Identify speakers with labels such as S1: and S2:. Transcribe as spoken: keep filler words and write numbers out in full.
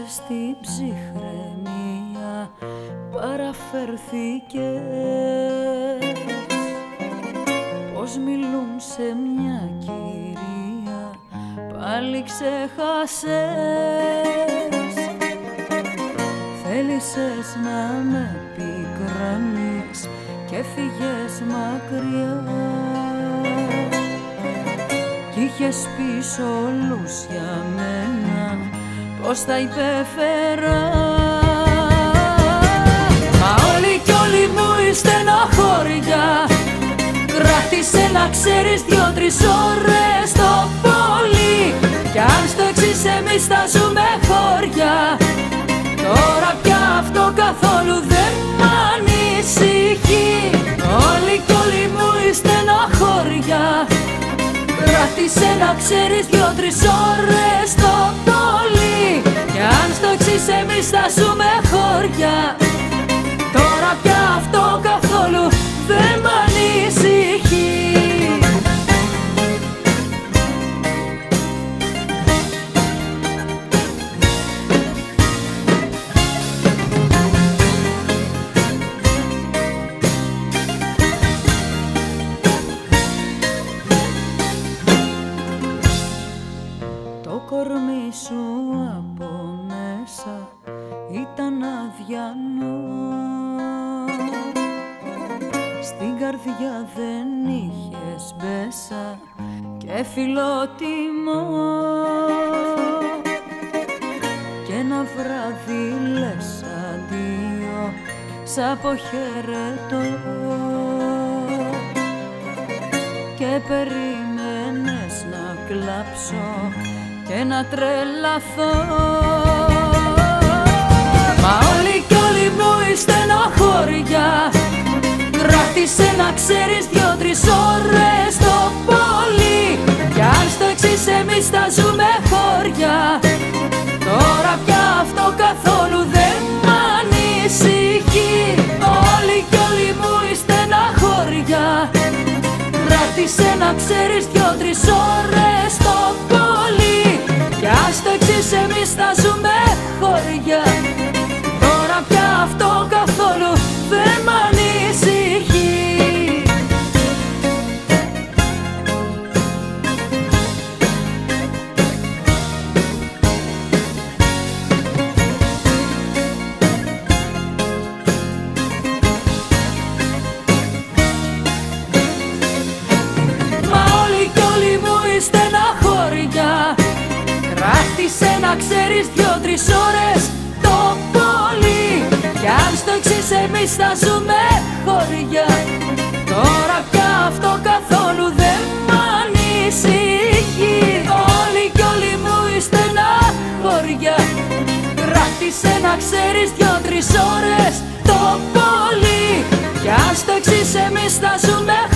S1: στην ψυχραιμία παραφερθήκες. Πώς μιλούν σε μια κυρία πάλι ξέχασες. Θέλησες να με πικράνεις και φύγες μακριά κι είχες πεις όλους για μένα πώς θα υπέφερα. Μα όλοι κι όλοι μου είστε στεναχώρια. Κράτησε να ξέρεις δυο-τρεις ώρες το πολύ. Κι αν στο εξής εμείς θα ζούμε χώρια, τώρα πια αυτό καθόλου δεν μ' ανησυχεί. Όλοι κι όλοι μου είστε στεναχώρια. Κράτησε να ξέρεις δυο-τρεις ώρες το πολύ. Κι αν στο εξής εμείς θα ζούμε χώρια, τώρα πια αυτό καθόλου δεν μ' ανησυχεί. Το κορμί σου από μέσα ήταν αδιανό. Στην καρδιά δεν είχες μπέσα και φιλότιμο. Κι ένα βράδυ λες αντίο, σ' αποχαιρετώ. Και περίμενες να κλάψω και να τρελαθώ. Μα όλοι κι όλοι μου είστε στεναχώρια. Κράτησε να ξέρεις δυο-τρεις ώρες το πολύ. Κι αν στο εξής εμείς θα ζούμε χώρια, τώρα πια αυτό καθόλου δεν μ' ανησυχεί. Όλοι κι όλοι μου είστε στεναχώρια. Κράτησε να ξέρεις δυο-τρεις ώρες το πολύ. Κι αν στο εξής εμείς θα ζούμε χώρια, τώρα πια αυτό καθόλου δεν μ' ανησυχεί. Μα όλοι κι όλοι μου είστε στεναχώρια. Κράτησε να ξέρεις δυο-τρεις ώρες το πολύ. Κι αν στο εξής εμείς θα ζούμε χώρια, τώρα πια αυτό καθόλου δεν μ' ανησυχεί. Όλοι κι όλοι μου είστε στεναχώρια. Κράτησε να ξέρεις δυο-τρεις ώρες το πολύ. Κι αν στο εξής εμείς θα ζούμε